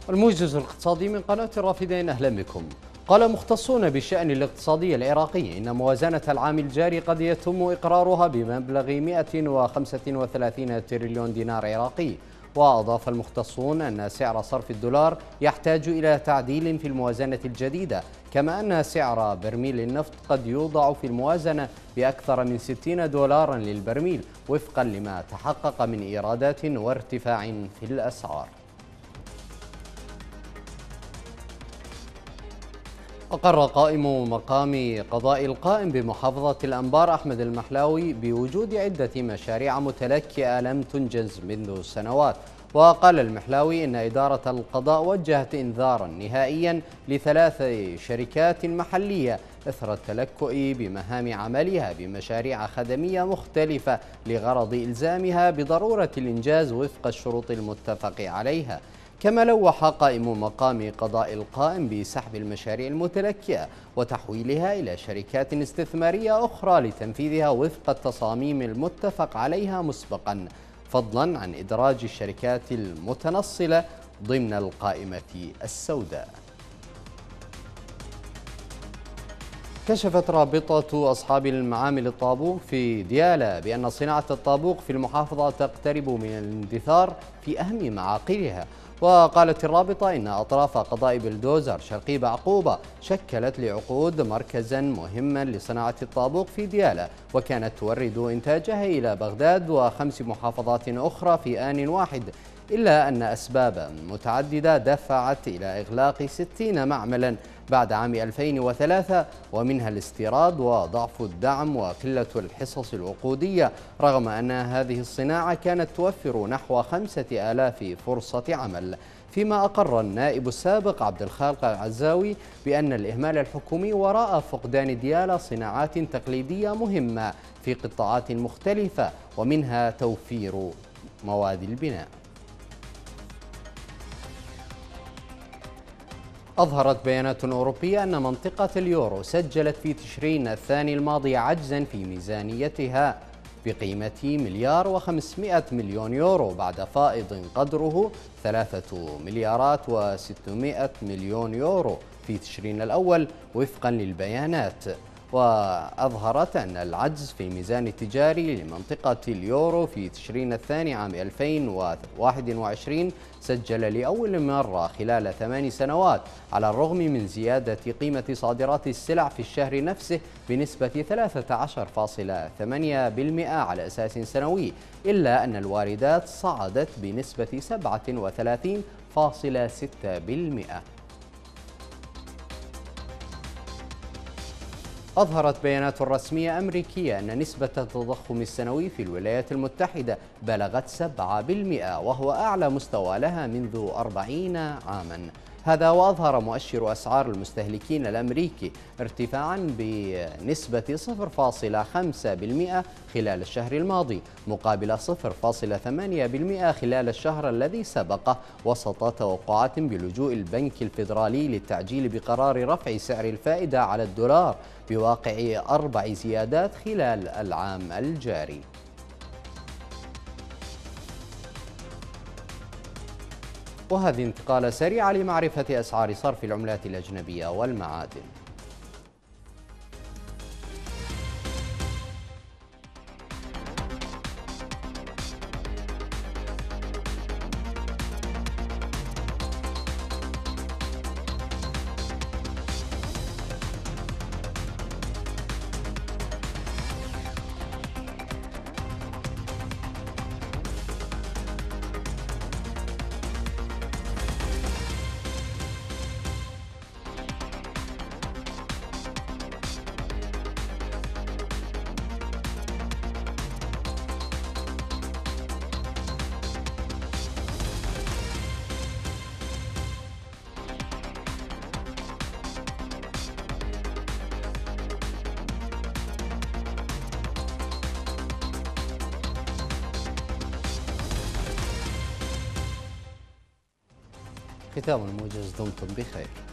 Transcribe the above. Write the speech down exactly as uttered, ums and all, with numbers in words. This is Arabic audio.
الموجز الاقتصادي من قناة الرافدين، أهلا بكم. قال مختصون بالشأن الاقتصادي العراقي إن موازنة العام الجاري قد يتم إقرارها بمبلغ مئة وخمسة وثلاثين تريليون دينار عراقي. وأضاف المختصون أن سعر صرف الدولار يحتاج إلى تعديل في الموازنة الجديدة، كما أن سعر برميل النفط قد يوضع في الموازنة بأكثر من ستين دولارا للبرميل وفقا لما تحقق من إيرادات وارتفاع في الأسعار. أقر قائم مقام قضاء القائم بمحافظة الأنبار أحمد المحلاوي بوجود عدة مشاريع متلكئة لم تنجز منذ سنوات. وقال المحلاوي إن إدارة القضاء وجهت إنذارا نهائيا لثلاث شركات محلية إثر التلكؤ بمهام عملها بمشاريع خدمية مختلفة لغرض إلزامها بضرورة الإنجاز وفق الشروط المتفق عليها. كما لوح قائم مقام قضاء القائم بسحب المشاريع المتلكئة وتحويلها إلى شركات استثمارية أخرى لتنفيذها وفق التصاميم المتفق عليها مسبقا، فضلا عن إدراج الشركات المتنصلة ضمن القائمة السوداء. كشفت رابطة أصحاب المعامل الطابوق في ديالى بأن صناعة الطابوق في المحافظة تقترب من الاندثار في أهم معاقلها. وقالت الرابطة إن أطراف قضاء بلدوزر شرقي بعقوبة شكلت لعقود مركزا مهما لصناعة الطابوق في ديالى، وكانت تورد إنتاجها إلى بغداد وخمس محافظات أخرى في آن واحد، إلا أن أسباب متعددة دفعت إلى إغلاق ستين معملا بعد عام ألفين وثلاثة، ومنها الاستيراد وضعف الدعم وقلة الحصص العقودية، رغم أن هذه الصناعة كانت توفر نحو خمسة آلاف فرصة عمل. فيما أقر النائب السابق عبد الخالق العزاوي بأن الإهمال الحكومي وراء فقدان ديالى صناعات تقليدية مهمة في قطاعات مختلفة، ومنها توفير مواد البناء. أظهرت بيانات أوروبية أن منطقة اليورو سجلت في تشرين الثاني الماضي عجزا في ميزانيتها بقيمة مليار وخمسمائة مليون يورو بعد فائض قدره ثلاثة مليارات وستمائة مليون يورو في تشرين الأول وفقا للبيانات. وأظهرت أن العجز في الميزان التجاري لمنطقة اليورو في تشرين الثاني عام ألفين وواحد وعشرين سجل لأول مرة خلال ثمان سنوات، على الرغم من زيادة قيمة صادرات السلع في الشهر نفسه بنسبة ثلاثة عشر فاصلة ثمانية بالمئة على أساس سنوي، إلا أن الواردات صعدت بنسبة سبعة وثلاثين فاصلة ستة بالمئة. أظهرت بيانات رسمية أمريكية أن نسبة التضخم السنوي في الولايات المتحدة بلغت سبعة بالمئة، وهو أعلى مستوى لها منذ أربعين عاما. هذا وأظهر مؤشر أسعار المستهلكين الأمريكي ارتفاعا بنسبة صفر فاصلة خمسة بالمئة خلال الشهر الماضي مقابل صفر فاصلة ثمانية بالمئة خلال الشهر الذي سبقه، وسط توقعات بلجوء البنك الفيدرالي للتعجيل بقرار رفع سعر الفائدة على الدولار بواقع أربع زيادات خلال العام الجاري. وهذه انتقالة سريعة لمعرفة أسعار صرف العملات الأجنبية والمعادن. ختام الموجز، دمتم بخير.